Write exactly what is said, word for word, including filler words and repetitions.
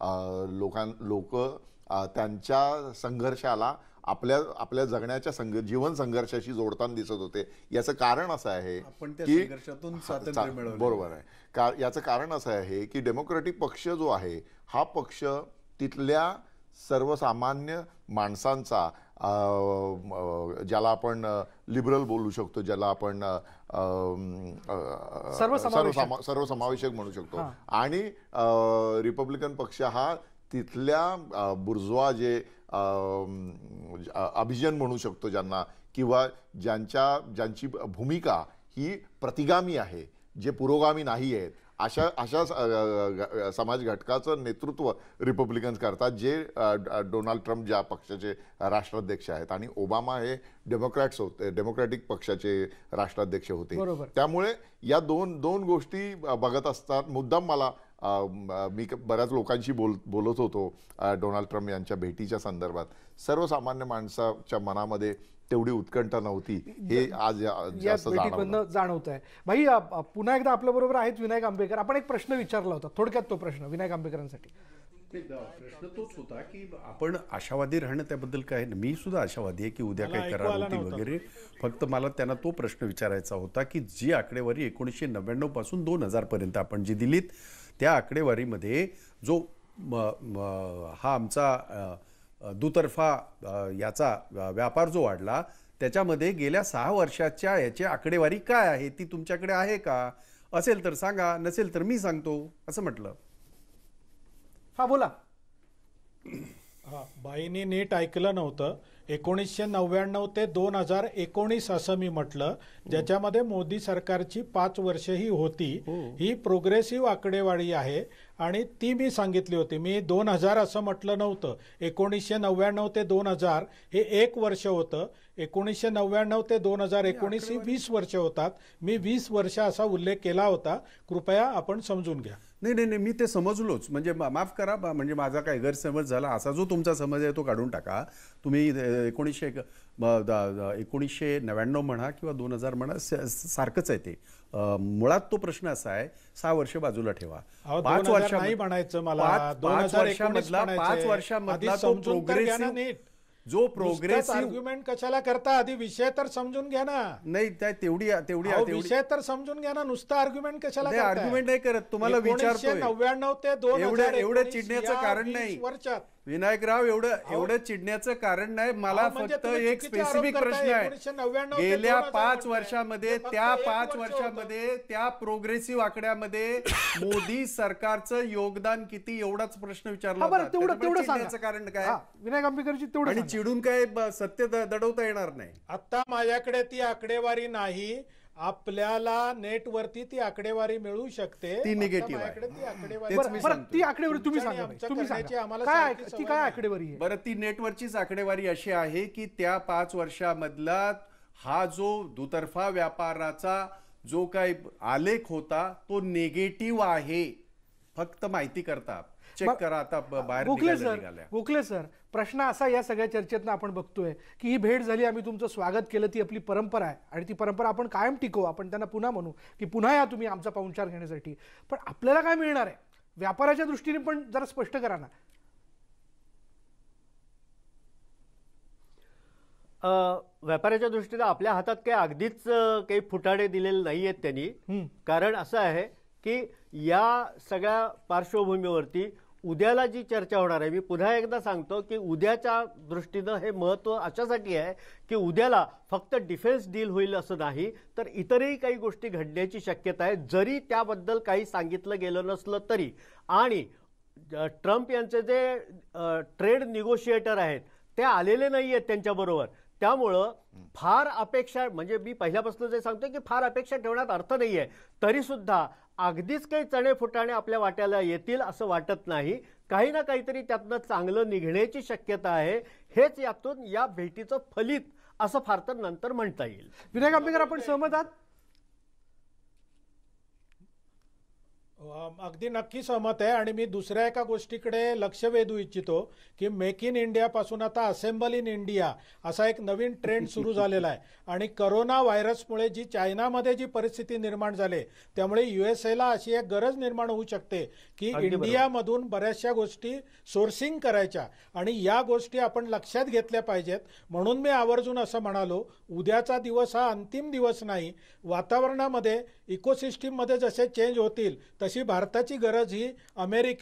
लोकां लोक त्यांच्या संघर्षाला आपल्या आपल्या जगण्याच्या संघ जीवन संघर्षाशी जोडताना दिसत होते. याचं कारण असं आहे की बरोबर आहे का याचं कारण असं आहे की डेमोक्रॅटिक पक्ष जो आहे हा पक्ष तिथल्या सर्वसामान्य माणसांचा, ज्याला आपण लिबरल बोलू शकतो, ज्याला आपण सर्वसमावेशक म्हणू शकतो, आणि रिपब्लिकन पक्ष हा तिथल्या बुर्जुआ जे अभिजन म्हणू शकतो ज्यांना, किंवा ज्यांच्या ज्यांची भूमिका ही प्रतिगामी आहे, जे पुरोगामी नाही आहेत, अशा अशा समाज घटकाचं नेतृत्व रिपब्लिकन्स करतात, जे डोनाल्ड ट्रम्प ज्या पक्षाचे राष्ट्राध्यक्ष आहेत, आणि ओबामा हे डेमोक्रॅट्स होते, डेमोक्रॅटिक पक्षाचे राष्ट्राध्यक्ष होते. त्यामुळे या दोन दोन गोष्टी बघत असतात. मुद्दाम मला मी बऱ्याच लोकांशी बोल बोलत होतो डोनाल्ड ट्रम्प यांच्या भेटीच्या संदर्भात, सर्वसामान्य माणसाच्या मनामध्ये तेवढी उत्कंठा नव्हती, हे आज जास्त जाणवत आहे. भाई, पुन्हा एकदा आपल्या बरोबर आहेत विनायक आंबेकर. आपण एक प्रश्न विचारला होता, थोडक्यात तो प्रश्न विनायक आंबेकरांसाठी. प्रश्न तोच होता की आपण आशावादी राहणं, त्याबद्दल काय, मी सुद्धा आशावादी आहे की उद्या काही करार होतील वगैरे. फक्त मला त्यांना तो प्रश्न विचारायचा होता की जी आकडेवारी एकोणीसशे नव्याण्णव पासून दोन हजार पर्यंत आपण जी दिलीत, त्या आकडेवारीमध्ये जो हा आमचा दुतर्फा याचा व्यापार जो वाढला, त्याच्यामध्ये गेल्या सहा वर्षाच्या याची आकडेवारी काय आहे, ती तुमच्याकडे आहे का? असेल तर सांगा, नसेल तर मी सांगतो, असं म्हटलं. हा, बोला. हा, बाईंनी नीट ऐकलं नव्हतं. एकोणीसशे नव्याण्णव ते दोन हजार एकोणीस असं मी म्हटलं, ज्याच्यामध्ये मोदी सरकारची पाच वर्ष ही होती. ही प्रोग्रेसिव्ह आकडेवारी आहे आणि ती मी सांगितली होती. मी दोन हजार असं म्हटलं नव्हतं. एकोणीसशे नव्याण्णव ते दोन हजार हे एक वर्ष होतं. एकोणीसशे नव्याण्णव ते दोन हजार एकोणीस ही वीस वर्ष होतात. मी वीस वर्ष असा उल्लेख केला होता. कृपया आपण समजून घ्या. नाही नाही नाही मी ते समजलोच, म्हणजे माफ करा, म्हणजे माझा काही गैरसमज झाला. असा जो तुमचा समज आहे तो काढून टाका. तुम्ही एकोणीसशे एकोणीसशे नव्याण्णव म्हणा किंवा दोन हजार म्हणा, सारखंच आहे ते. मुळात तो प्रश्न असा आहे, सहा वर्ष बाजूला ठेवा. पाच वर्ष नाही म्हणायचं मला, पाच वर्षामधला पाच वर्षामधला तो प्रोग्रेसिव्ह जो प्रोग्रेसिव्ह आर्ग्युमेंट कशाला करता? आधी विषय तर समजून घ्या ना. नाही, तेवढी तेवढी विषय तर समजून घ्या ना. नुसतं आर्ग्युमेंट कशाला? आर्ग्युमेंट नाही करत, तुम्हाला विचारतोय. नव्याण्णव ते दोन हजार एवढं चिडण्याचं कारण नाही वर्षात. विनायकराव, एवढं एवढं चिडण्याचं कारण नाही. मला फक्त एक स्पेसिफिक प्रश्न आहे. गेल्या पाच वर्षामध्ये, त्या पाच वर्षामध्ये त्या प्रोग्रेसिव्ह आकड्यामध्ये मोदी सरकारचं योगदान किती, एवढाच प्रश्न विचारला होता. कारण काय विनायक आंबेकरची तेवढं, आणि चिडून काय सत्य दडवता येणार नाही. आता माझ्याकडे ती आकडेवारी नाही. आपल्याला नेटवरती ती आकडेवारी मिळू शकते. ती निगेटिव्ह आहे. ती आकडेवारी तुम्ही सांगा, तुम्ही सांगा काय ती काय आकडेवारी आहे? बरं, ती नेटवरचीच आकडेवारी अशी आहे की त्या पाच वर्षामधला हा जो दुतर्फा व्यापाराचा जो काही आलेख होता तो निगेटिव्ह आहे. फक्त माहिती करता चेक करा. आता बाहेर गोखले सर, गोखले सर, प्रश्न असा या सगळ्या चर्चेतनं आपण बघतोय की ही भेट झाली, आम्ही तुमचं स्वागत केलं, ती आपली परंपरा आहे आणि ती परंपरा आपण कायम टिकवू. आपण त्यांना पुन्हा म्हणू की पुन्हा या तुम्ही आमचा पाहुणचार घेण्यासाठी. पण आपल्याला काय मिळणार आहे व्यापाराच्या दृष्टीने? पण जरा स्पष्ट करा ना. व्यापाराच्या दृष्टीने आपल्या हातात काही अगदीच काही फुटाणे दिलेले नाही आहेत त्यांनी. कारण असं आहे की या सगळ्या पार्श्वभूमीवरती उद्याला जी चर्चा होणार आहे, मी पुन्हा एकदा सांगतो की उद्याच्या दृष्टीनं हे महत्त्व अशासाठी आहे की उद्याला फक्त डिफेन्स डील होईल असं नाही, तर इतरही काही गोष्टी घडण्याची शक्यता आहे, जरी त्याबद्दल काही सांगितलं गेलं नसलं तरी. आणि ट्रम्प यांचे जे ट्रेड निगोशिएटर आहेत ते आलेले नाही आहेत त्यांच्याबरोबर. त्यामुळं फार अपेक्षा, म्हणजे मी पहिल्यापासून जे सांगतोय की फार अपेक्षा ठेवण्यात अर्थ नाही आहे. तरी सुद्धा अगदीच काही चणे फुटाणे आपल्या वाट्याला येतील असं वाटत नाही. काही ना काहीतरी त्यातनं चांगलं निघण्याची शक्यता आहे. हेच यातून या भेटीचं फलित असं फार तर नंतर म्हणता येईल. विनायक आंबेकर, आपण सहमत आहात? अम, अगदी नक्की सहमत आहे आणि मी दुसऱ्या एका गोष्टीकडे लक्ष वेधू इच्छितो की मेक इन इंडिया पासून आता असेंबल इन इंडिया असा एक नवीन ट्रेंड सुरू झालेला आहे आणि करोना व्हायरसमुळे जी चायनामध्ये जी परिस्थिती निर्माण झाली त्यामुळे युएसएला अशी एक गरज निर्माण होऊ शकते की अगदी बरोबर. इंडियामधून बऱ्याचशा गोष्टी सोर्सिंग करायच्या आणि या गोष्टी आपण लक्षात घेतल्या पाहिजेत. म्हणून मी आवर्जून असं म्हणालो, उद्याचा दिवस हा अंतिम दिवस नाही. वातावरणामध्ये इकोसिस्टीममध्ये जसे चेंज होतील तशी भारताची गरज ही अमेरिके